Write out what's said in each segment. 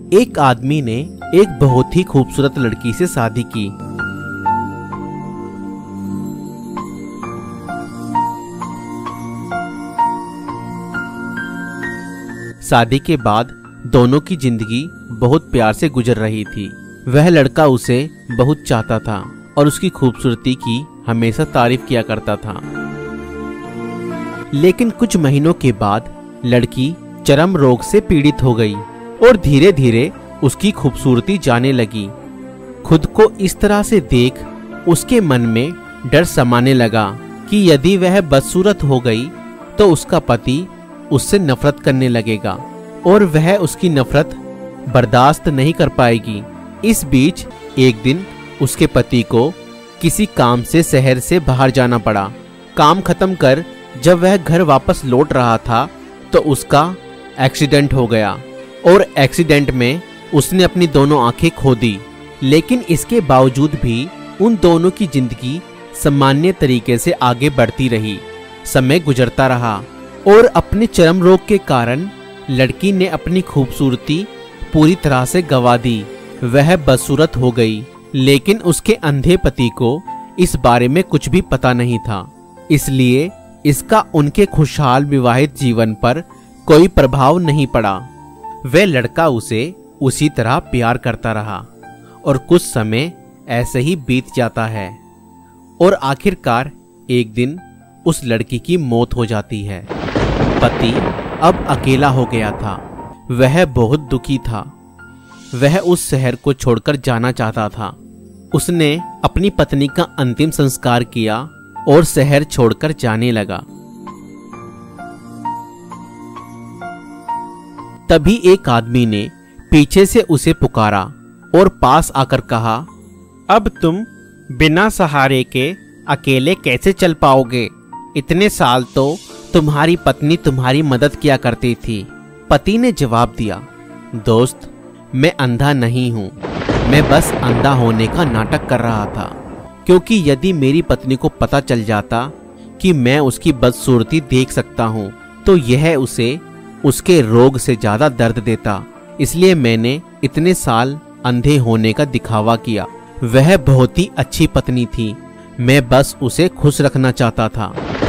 एक आदमी ने एक बहुत ही खूबसूरत लड़की से शादी की। शादी के बाद दोनों की जिंदगी बहुत प्यार से गुजर रही थी। वह लड़का उसे बहुत चाहता था और उसकी खूबसूरती की हमेशा तारीफ किया करता था। लेकिन कुछ महीनों के बाद लड़की चर्म रोग से पीड़ित हो गई और धीरे धीरे उसकी खूबसूरती जाने लगी। खुद को इस तरह से देख उसके मन में डर समाने लगा कि यदि वह बदसूरत हो गई तो उसका पति उससे नफरत करने लगेगा और वह उसकी नफरत बर्दाश्त नहीं कर पाएगी। इस बीच एक दिन उसके पति को किसी काम से शहर से बाहर जाना पड़ा। काम खत्म कर जब वह घर वापस लौट रहा था तो उसका एक्सीडेंट हो गया और एक्सीडेंट में उसने अपनी दोनों आंखें खो दी। लेकिन इसके बावजूद भी उन दोनों की जिंदगी सामान्य तरीके से आगे बढ़ती रही। समय गुजरता रहा और अपने चर्म रोग के कारण लड़की ने अपनी खूबसूरती पूरी तरह से गंवा दी। वह बदसूरत हो गई, लेकिन उसके अंधे पति को इस बारे में कुछ भी पता नहीं था, इसलिए इसका उनके खुशहाल विवाहित जीवन पर कोई प्रभाव नहीं पड़ा। वह लड़का उसे उसी तरह प्यार करता रहा और कुछ समय ऐसे ही बीत जाता है और आखिरकार एक दिन उस लड़की की मौत हो जाती है। पति अब अकेला हो गया था। वह बहुत दुखी था। वह उस शहर को छोड़कर जाना चाहता था। उसने अपनी पत्नी का अंतिम संस्कार किया और शहर छोड़कर जाने लगा। तभी एक आदमी ने पीछे से उसे पुकारा और पास आकर कहा, अब तुम बिना सहारे के अकेले कैसे चल पाओगे? इतने साल तो तुम्हारी पत्नी तुम्हारी मदद किया करती थी। पति ने जवाब दिया, दोस्त, मैं अंधा नहीं हूँ, मैं बस अंधा होने का नाटक कर रहा था, क्योंकि यदि मेरी पत्नी को पता चल जाता कि मैं उसकी बदसूरती देख सकता हूँ तो यह उसे उसके रोग से ज्यादा दर्द देता। इसलिए मैंने इतने साल अंधे होने का दिखावा किया। वह बहुत ही अच्छी पत्नी थी, मैं बस उसे खुश रखना चाहता था।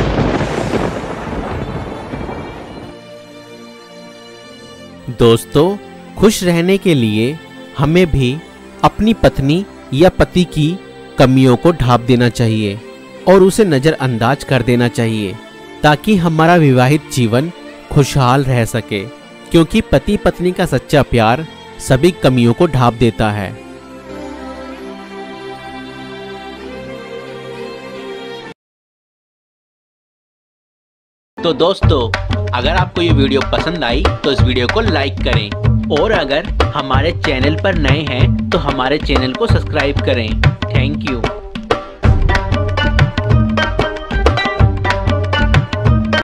दोस्तों, खुश रहने के लिए हमें भी अपनी पत्नी या पति की कमियों को ढांप देना चाहिए और उसे नजरअंदाज कर देना चाहिए, ताकि हमारा विवाहित जीवन खुशहाल रह सके, क्योंकि पति पत्नी का सच्चा प्यार सभी कमियों को ढांप देता है। तो दोस्तों, अगर आपको ये वीडियो पसंद आई तो इस वीडियो को लाइक करें और अगर हमारे चैनल पर नए हैं तो हमारे चैनल को सब्सक्राइब करें। Thank you.